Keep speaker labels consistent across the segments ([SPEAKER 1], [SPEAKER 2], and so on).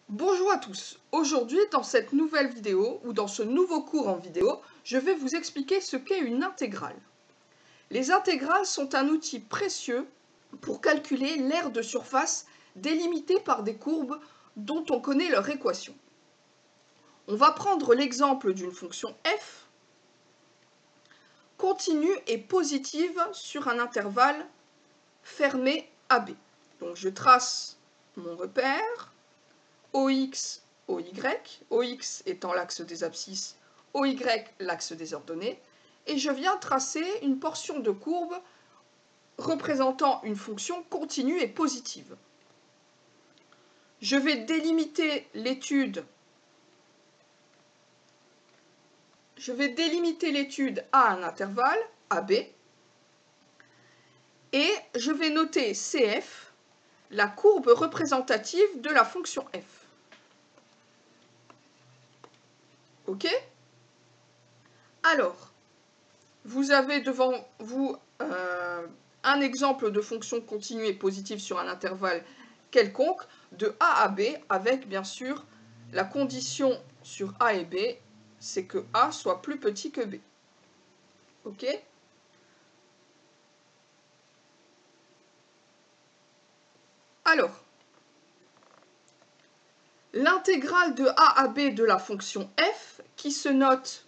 [SPEAKER 1] Bonjour à tous, aujourd'hui dans cette nouvelle vidéo ou dans ce nouveau cours en vidéo, je vais vous expliquer ce qu'est une intégrale. Les intégrales sont un outil précieux pour calculer l'aire de surface délimitée par des courbes dont on connaît leur équation. On va prendre l'exemple d'une fonction f continue et positive sur un intervalle fermé AB. Donc je trace mon repère. OX, OY, OX étant l'axe des abscisses, OY l'axe des ordonnées, et je viens tracer une portion de courbe représentant une fonction continue et positive. Je vais délimiter l'étude à un intervalle, AB, et je vais noter CF, la courbe représentative de la fonction f. OK ? Alors, vous avez devant vous un exemple de fonction continue et positive sur un intervalle quelconque de A à B avec bien sûr la condition sur A et B, c'est que A soit plus petit que B. OK ? Alors, l'intégrale de A à B de la fonction f qui se note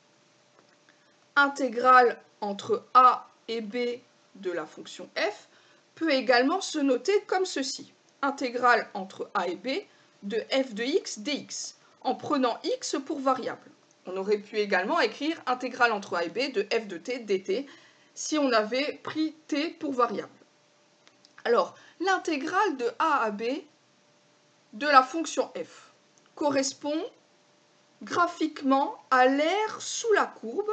[SPEAKER 1] intégrale entre A et B de la fonction f peut également se noter comme ceci. Intégrale entre A et B de f de x dx, en prenant x pour variable. On aurait pu également écrire intégrale entre A et B de f de t dt si on avait pris t pour variable. Alors, l'intégrale de A à B de la fonction f correspond graphiquement à l'aire sous la courbe,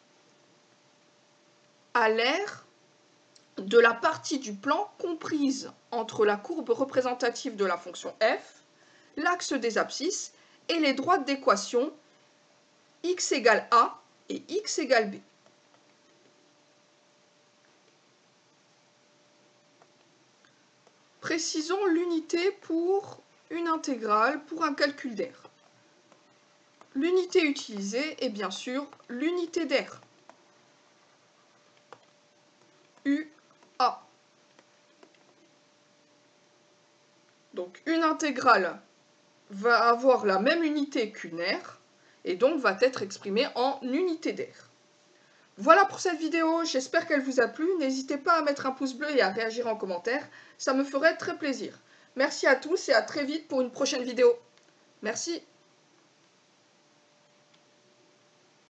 [SPEAKER 1] à l'aire de la partie du plan comprise entre la courbe représentative de la fonction f, l'axe des abscisses et les droites d'équation x égale a et x égale b. Précisons l'unité pour une intégrale pour un calcul d'aire. L'unité utilisée est bien sûr l'unité d'aire, UA. Donc une intégrale va avoir la même unité qu'une aire et donc va être exprimée en unité d'aire. Voilà pour cette vidéo, j'espère qu'elle vous a plu. N'hésitez pas à mettre un pouce bleu et à réagir en commentaire, ça me ferait très plaisir. Merci à tous et à très vite pour une prochaine vidéo. Merci.